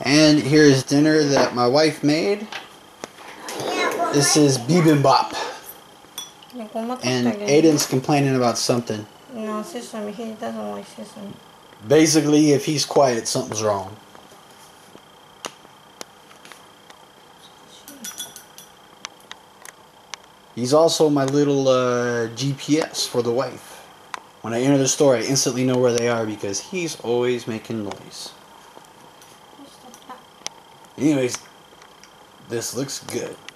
And here's dinner that my wife made. This is bibimbap. And Aiden's complaining about something. No, sesame. He doesn't like sesame. Basically, if he's quiet, something's wrong. He's also my little GPS for the wife. When I enter the store, I instantly know where they are because he's always making noise. Anyways, this looks good.